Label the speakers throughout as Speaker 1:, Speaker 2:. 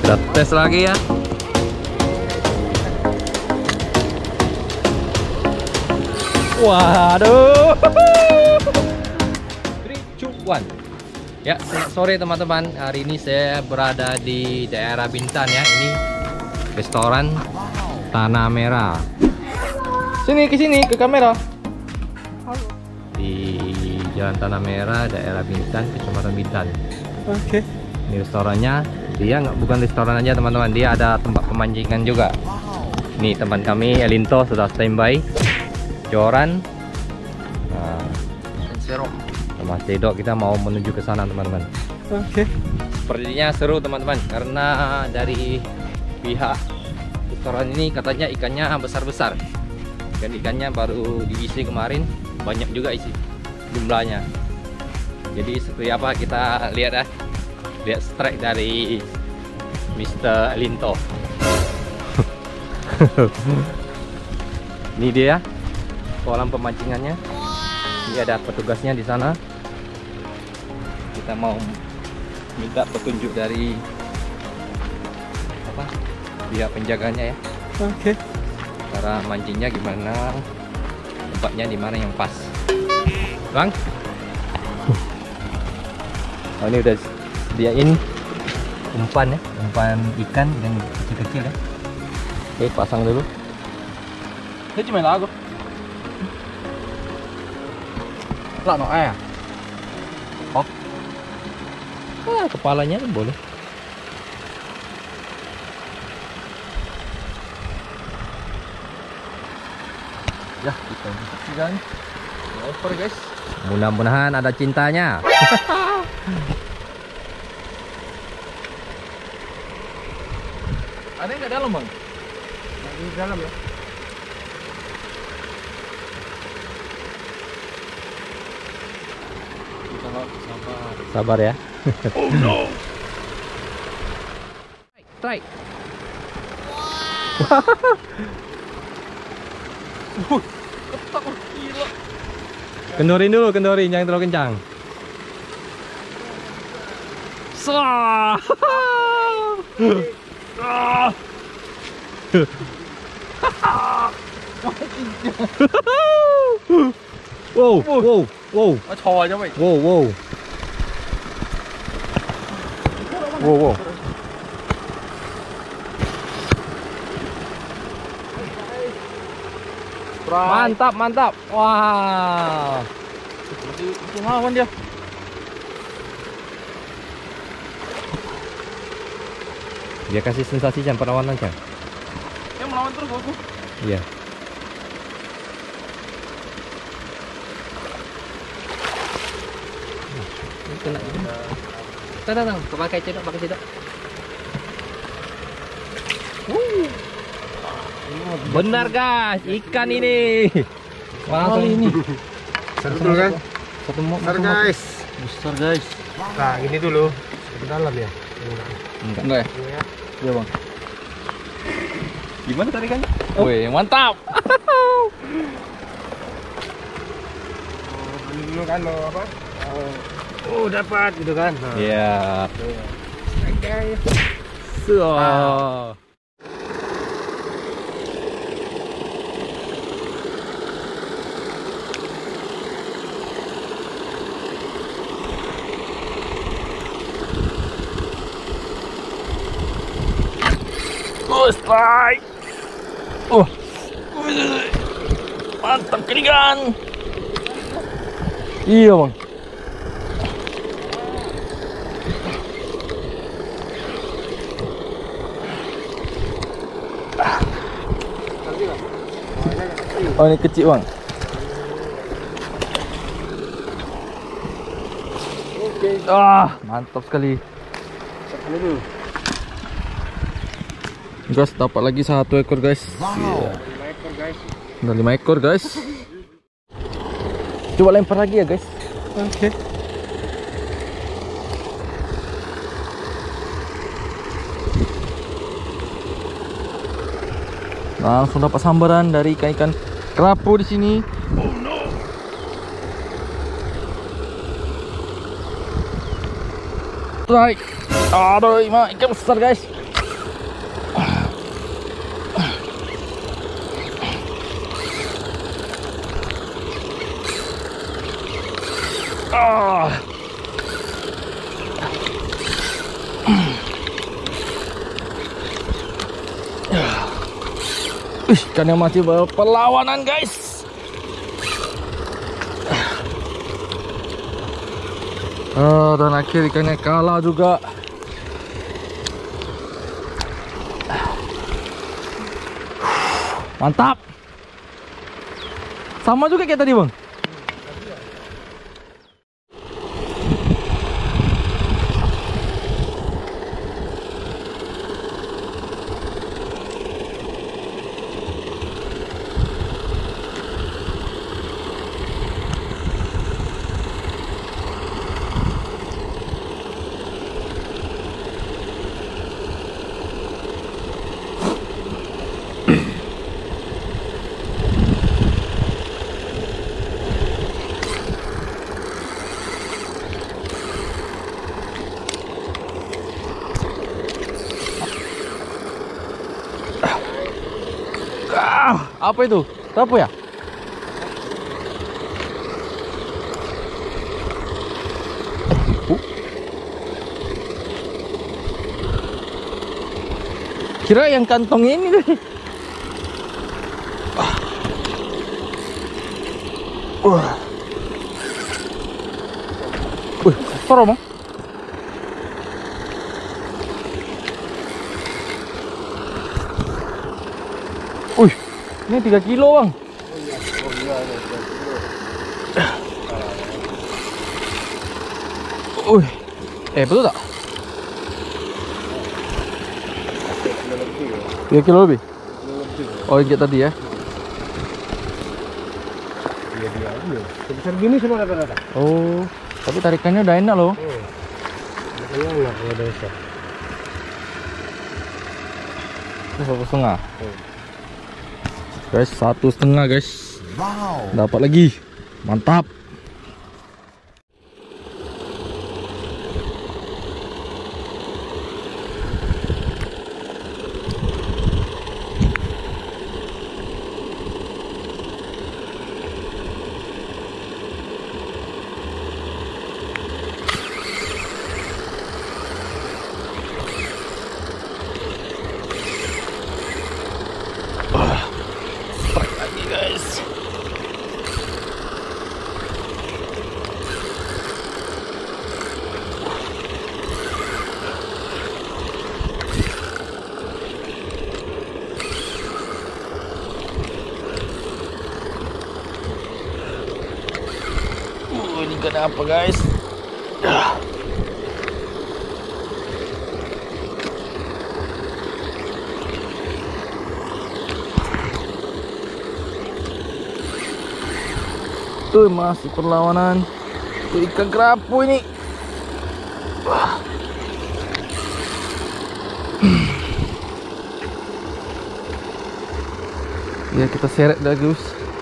Speaker 1: Kita tes lagi ya. Waduh. 3, 2, 1. Ya, selamat sore teman-teman. Hari ini saya berada di daerah Bintan ya. Ini restoran Tanah Merah. Sini ke sini ke kamera. Di Jalan Tanah Merah, daerah Bintan, Kecamatan Bintan.
Speaker 2: Oke.
Speaker 1: Ini restorannya. Dia bukan restoran aja teman-teman. Dia ada tempat pemancingan juga. Nih teman kami Elinto sudah standby. Joran. Sama Cedok, kita mau menuju ke sana teman-teman.
Speaker 2: Oke.
Speaker 1: Sepertinya seru teman-teman, karena dari pihak restoran ini katanya ikannya besar-besar. Ikannya baru diisi kemarin, banyak juga isi jumlahnya. Jadi seperti apa kita lihat ya. Lihat strike dari Mr. Elinto. Ini dia kolam pemancingannya. Ini ada petugasnya di sana. Kita mau minta petunjuk dari pihak penjaganya ya.
Speaker 2: Oke.
Speaker 1: Cara mancingnya gimana, tempatnya di mana yang pas, Bang? Oh, ini udah sediain umpan ya, umpan ikan yang kecil-kecil ya. Oke, pasang dulu.
Speaker 2: Ini cuma lagu. Lah no air.
Speaker 1: Kepalanya kan boleh.
Speaker 2: Ya, kita saksikan. Over guys.
Speaker 1: Mudah-mudahan ada cintanya.
Speaker 2: Ada yang nggak dalam bang? Di dalam ya.
Speaker 1: Sabar ya.
Speaker 2: Oh no.
Speaker 1: Strike.
Speaker 2: Ketak gila.
Speaker 1: Kendorin dulu, kendorin, jangan terlalu kencang. Sah. Wow, wow, wow.
Speaker 2: Nó thò cho mày.
Speaker 1: Wow, wow. Wow, wow. Mantap, mantap. Wah.
Speaker 2: Melawan dia.
Speaker 1: Dia kasih sensasi jam perlawanan kan?
Speaker 2: Dia melawan terus aku.
Speaker 1: Iya. Kena. Tadang, pakai cedok, pakai cedok. Benar guys, ikan ini. Wah, ini.
Speaker 2: Betul kan?
Speaker 1: Satu mau.
Speaker 2: Besar guys. Besar guys. Nah, ini dulu. Ke dalam ya.
Speaker 1: Enggak ya?
Speaker 2: Iya bang.
Speaker 1: Gimana tarikannya? Wih, mantap.
Speaker 2: Dulu kan lo apa? Oh, dapat gitu kan.
Speaker 1: Iya.
Speaker 2: Guys.
Speaker 1: So.
Speaker 2: Strike. Mantap keringan.
Speaker 1: Iya bang. Oh, ini kecil bang.
Speaker 2: Oke.
Speaker 1: Mantap sekali. Guys, dapat lagi 1 ekor guys.
Speaker 2: Wow. 5 ekor guys.
Speaker 1: Udah 5 ekor guys. Coba lempar lagi ya guys.
Speaker 2: Oke.
Speaker 1: Langsung dapat sambaran dari ikan-ikan kerapu di sini.
Speaker 2: Oh no.
Speaker 1: Strike. Aduh, ikan besar guys. Ah. Ikan yang masih berperlawanan, guys. Dan akhir ikannya kalah juga. Mantap. Sama juga kayak tadi, Bang. Apa itu? Apa ya? Kira yang kantong ini deh. Kotor, Bang. Ini 3 kilo, Bang. Betul tak? 3 kilo lebih? Oh, yang tadi ya?
Speaker 2: Iya. Sebesar gini semua rata-rata.
Speaker 1: Oh, tapi tarikannya udah enak loh.
Speaker 2: Enak ya desa.
Speaker 1: Ini 1,5. Guys, 1,5 guys.
Speaker 2: Wow.
Speaker 1: Dapat lagi. Mantap. Ini kenapa, guys? Tuh masih perlawanan. Tuh ikan kerapu ini. Ya, kita seret dah, guys.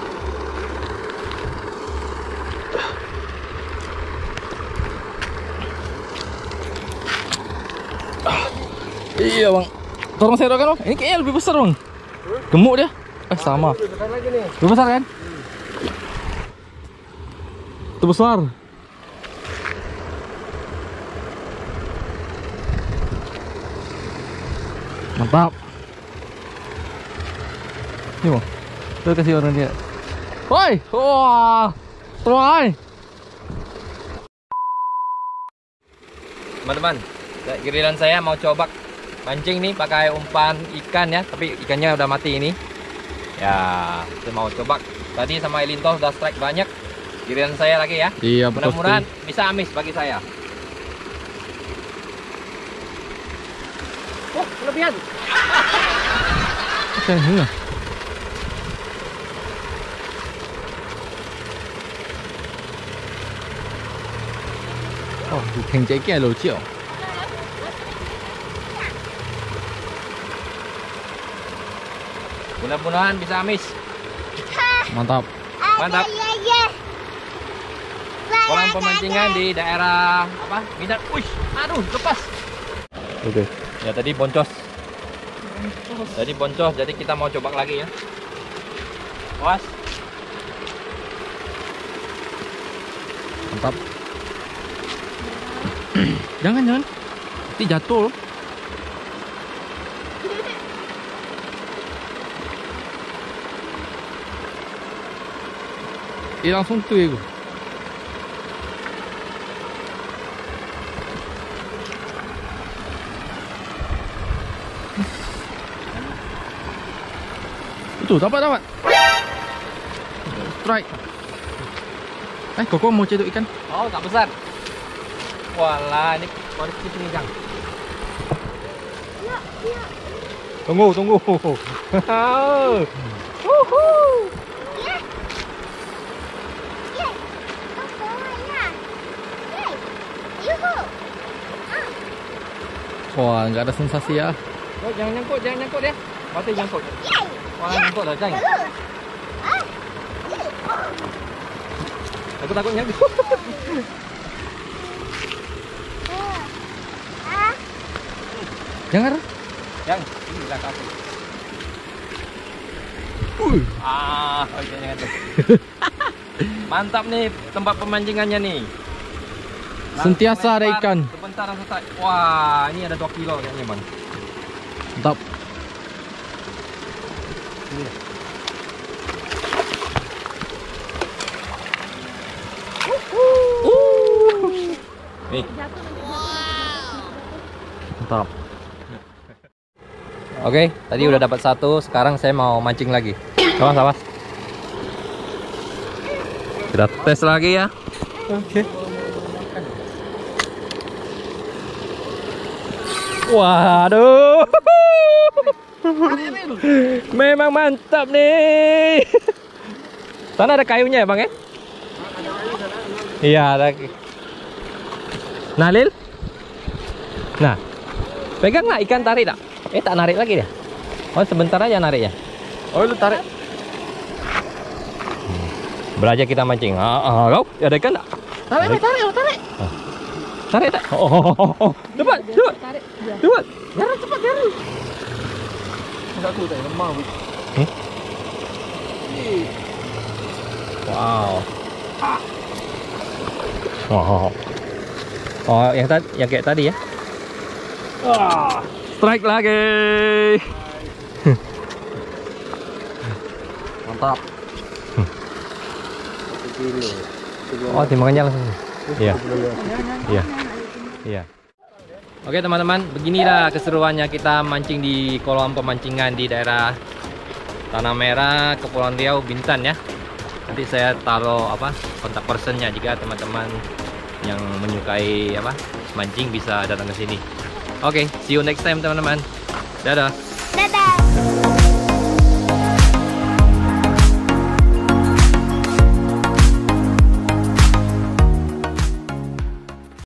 Speaker 1: Iya, Bang. Tolong saya kan, Bang. Ini kayaknya lebih besar, Bang. Gemuk dia. Sama.
Speaker 2: Lebih besar lagi nih.
Speaker 1: Lebih besar kan? Itu besar. Mantap. Ini, Bang. Tuh kasih orang dia. Woi, wah. Woi. Teman-teman, giliran saya mau coba mancing nih pakai umpan ikan ya, tapi ikannya udah mati ini. Ya, saya mau coba. Tadi sama Elinto udah strike banyak. Giliran saya lagi ya. Iya, mudah-mudahan bisa amis bagi saya. Oh, kelebihan. Oke, ini. Oh, ikan jaga lo ciao. Mudah-mudahan bisa amis. Mantap. Mantap. Kolam pemancingan di daerah apa? Minat. Wih, aduh, lepas. Oke. Ya tadi boncos. Jadi boncos, jadi kita mau coba lagi ya. Awas. Mantap. Jangan. Nanti jatuh loh. Langsung tuh ya gue. Itu dapat. Strike. Koko mau cedok ikan? Oh, tak besar. Walah, ini koreksi pengijang. Tunggu. Wah, nggak ada sensasi ya. Oh, jangan nyangkut ya. Mati nyangkut. Wah, nyangkut lah, jangan. Aku takut nyangkut. Jangan. Ini lah aku. Jangan tuh. Mantap nih tempat pemancingannya nih. Sentiasa ada ikan. Sebentar selesai. Wah, ini ada 2 kilo kayaknya, Bang. Mantap. Nih. Mantap. Oke, tadi udah dapat 1, sekarang saya mau mancing lagi. Sawas. Kita tes lagi ya. Oke. Waduh. Memang mantap nih. Sana ada kayunya ya, Bang ya? Iya, ada. Nalil? Nah. Pegang lah ikan, tarik tak? Tak narik lagi dia. Oh, sebentar aja narik ya. Oh, lu tarik. Belajar kita mancing. Kau ada ikan tak? Tarik. Tarik tak? Cepat. Tarik. Cepat. Cepat. Enggak aku tak lemah. Wow. Oh, yang kayak tadi ya. Strike lagi. Mantap. Oh, timbangannya langsung. Iya. Oke teman-teman, beginilah keseruannya kita mancing di kolam pemancingan di daerah Tanah Merah, Kepulauan Riau, Bintan ya. Nanti saya taruh kontak personnya jika teman-teman yang menyukai mancing bisa datang ke sini. Oke, see you next time teman-teman. Dadah.